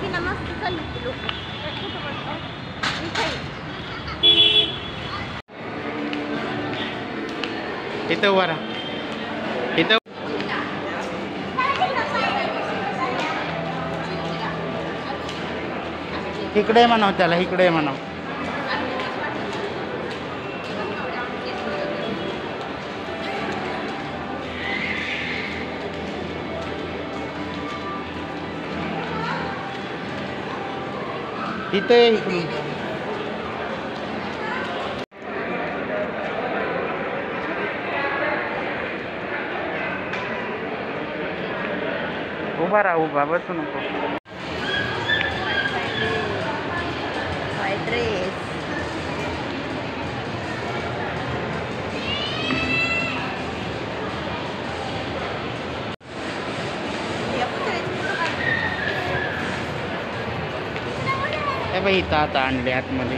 ना मस्त चालली ती लोक. इथं उभा राहा. इथं इकडे म्हणाव त्याला, इकडे म्हणाव. इथे इकडून उभा राहा, उभा बसू नको. ड्रेस हे बाई इथं आता आणले आतमध्ये.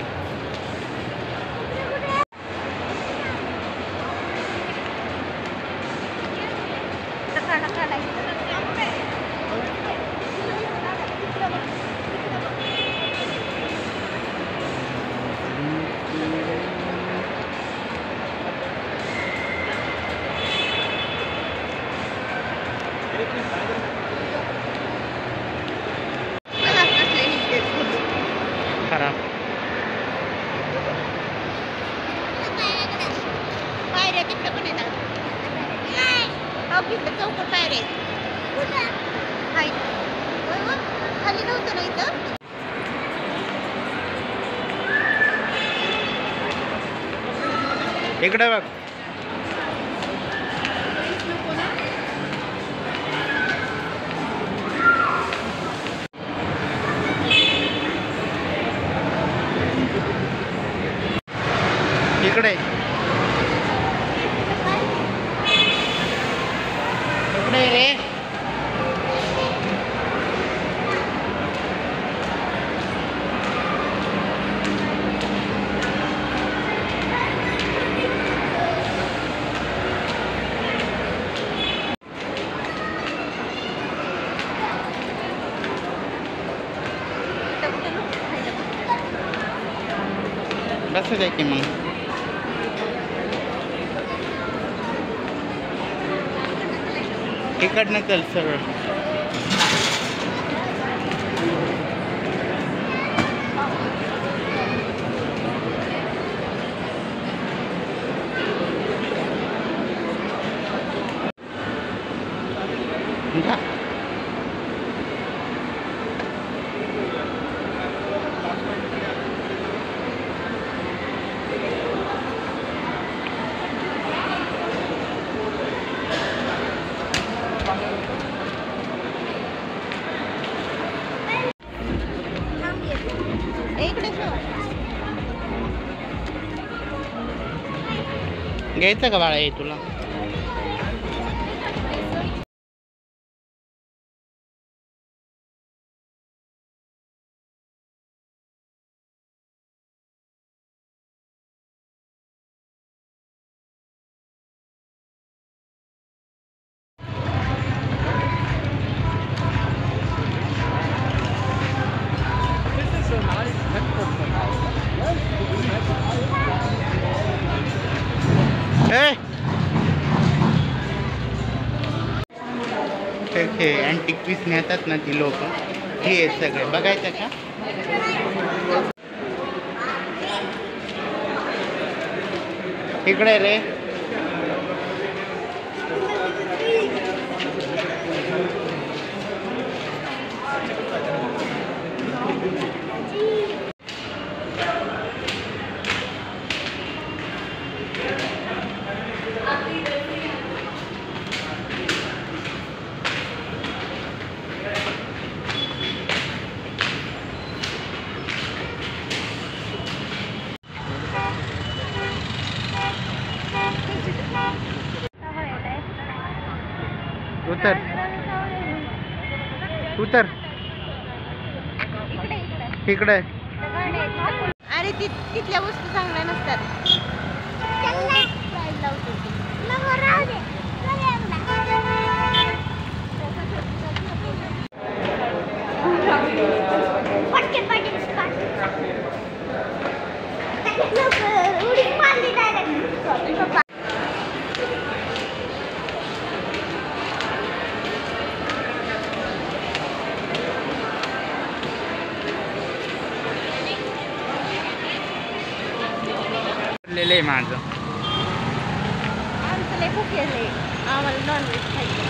खराब पायऱ्या तिकडे पण येतात. ऑफिसला चौकट पायऱ्या आहेत. खाली नव्हतं ना इथं. इकडे बघ. इकडे इकडे रे. बस जाय की मग. इकडनं चल सरळ. जा. घ्यायचं का बाळा हे तुला? हे अँटिक पीस नेतात ना ती लोक, हे आहेत सगळे. बघायचं का? इकडे रे. उतर उतर. इकडे. अरे तिथल्या वस्तू चांगल्या नसतात. माझं. आमचं लय भूक आहे, आम्हाला नॉनव्हेज खायचं.